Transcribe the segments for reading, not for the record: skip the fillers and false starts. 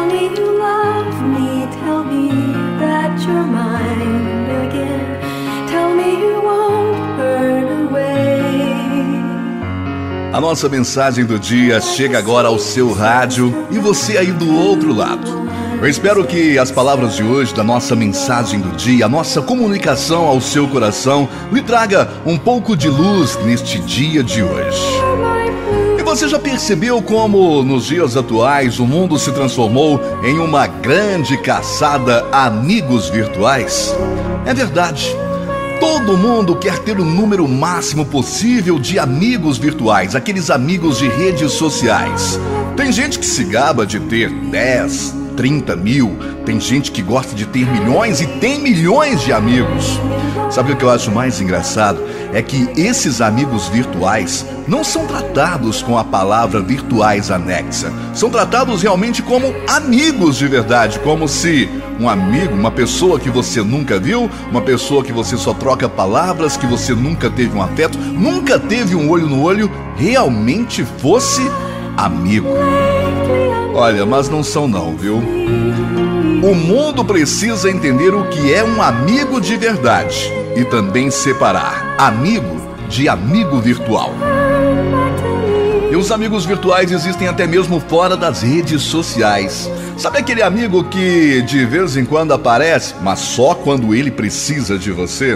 me you love me, tell me that you're mine again. Tell me you won't burn away. A nossa mensagem do dia chega agora ao seu rádio e você aí do outro lado. Eu espero que as palavras de hoje, da nossa mensagem do dia, a nossa comunicação ao seu coração, lhe traga um pouco de luz neste dia de hoje. E você já percebeu como, nos dias atuais, o mundo se transformou em uma grande caçada a amigos virtuais? É verdade. Todo mundo quer ter o número máximo possível de amigos virtuais, aqueles amigos de redes sociais. Tem gente que se gaba de ter 10, 30 mil, tem gente que gosta de ter milhões e tem milhões de amigos. Sabe o que eu acho mais engraçado? É que esses amigos virtuais não são tratados com a palavra virtuais anexa. São tratados realmente como amigos de verdade, como se um amigo, uma pessoa que você nunca viu, uma pessoa que você só troca palavras, que você nunca teve um afeto, nunca teve um olho no olho, realmente fosse amigo. Olha, mas não são não, viu? O mundo precisa entender o que é um amigo de verdade e também separar amigo de amigo virtual. E os amigos virtuais existem até mesmo fora das redes sociais. Sabe aquele amigo que de vez em quando aparece, mas só quando ele precisa de você?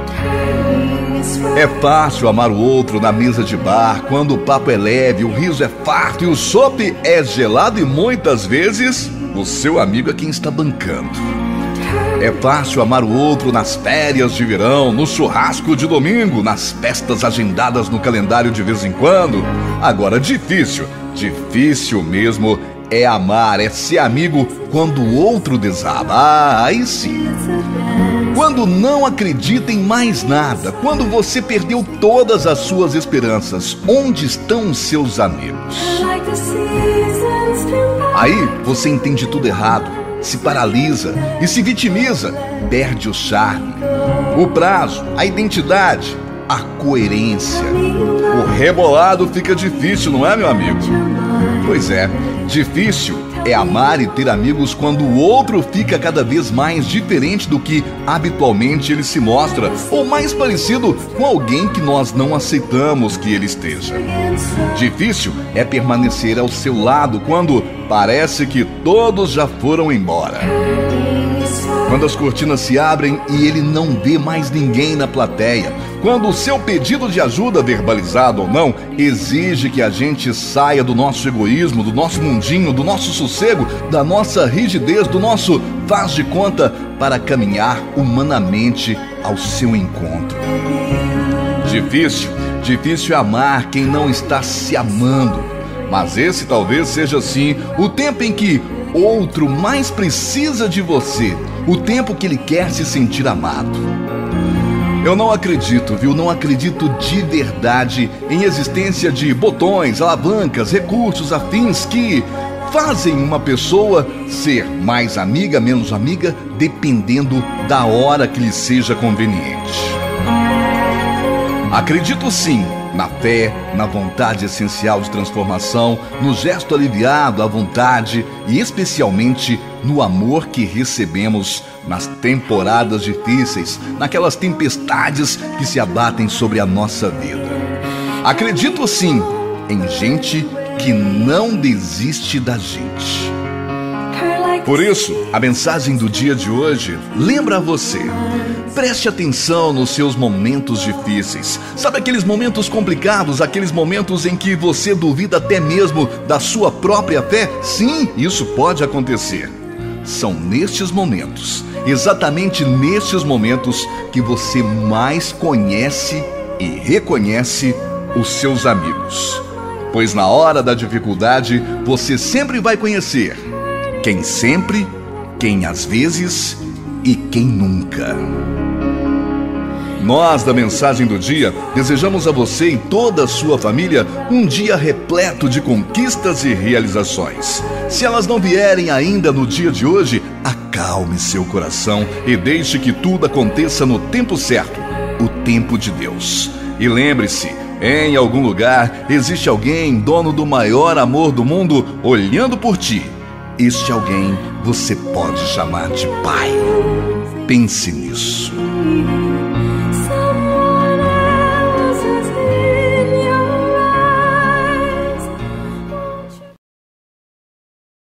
É fácil amar o outro na mesa de bar, quando o papo é leve, o riso é farto e o chopp é gelado e muitas vezes o seu amigo é quem está bancando. É fácil amar o outro nas férias de verão, no churrasco de domingo, nas festas agendadas no calendário de vez em quando. Agora, difícil mesmo é amar, é ser amigo quando o outro desaba. Ah, aí sim. Quando não acredita em mais nada, quando você perdeu todas as suas esperanças, onde estão os seus amigos? Aí você entende tudo errado, se paralisa e se vitimiza, perde o charme, o prazo, a identidade, a coerência. O rebolado fica difícil, não é, meu amigo? Pois é, difícil é amar e ter amigos quando o outro fica cada vez mais diferente do que habitualmente ele se mostra, ou mais parecido com alguém que nós não aceitamos que ele esteja. Difícil é permanecer ao seu lado quando parece que todos já foram embora. Quando as cortinas se abrem e ele não vê mais ninguém na plateia. Quando o seu pedido de ajuda, verbalizado ou não, exige que a gente saia do nosso egoísmo, do nosso mundinho, do nosso sossego, da nossa rigidez, do nosso faz de conta para caminhar humanamente ao seu encontro. Difícil é amar quem não está se amando. Mas esse talvez seja sim o tempo em que outro mais precisa de você, o tempo que ele quer se sentir amado. Eu não acredito, viu? Não acredito de verdade em existência de botões, alavancas, recursos afins que fazem uma pessoa ser mais amiga, menos amiga, dependendo da hora que lhe seja conveniente. Acredito sim na fé, na vontade essencial de transformação, no gesto aliviado, à vontade e especialmente no amor que recebemos nas temporadas difíceis, naquelas tempestades que se abatem sobre a nossa vida. Acredito sim em gente que não desiste da gente. Por isso, a mensagem do dia de hoje lembra a você. Preste atenção nos seus momentos difíceis. Sabe aqueles momentos complicados, aqueles momentos em que você duvida até mesmo da sua própria fé? Sim, isso pode acontecer. São nestes momentos, exatamente nestes momentos, que você mais conhece e reconhece os seus amigos. Pois na hora da dificuldade, você sempre vai conhecer quem sempre, quem às vezes e quem nunca. Nós, da Mensagem do Dia, desejamos a você e toda a sua família um dia repleto de conquistas e realizações. Se elas não vierem ainda no dia de hoje, acalme seu coração e deixe que tudo aconteça no tempo certo, o tempo de Deus. E lembre-se, em algum lugar existe alguém, dono do maior amor do mundo, olhando por ti este alguém você pode chamar de pai. Pense nisso.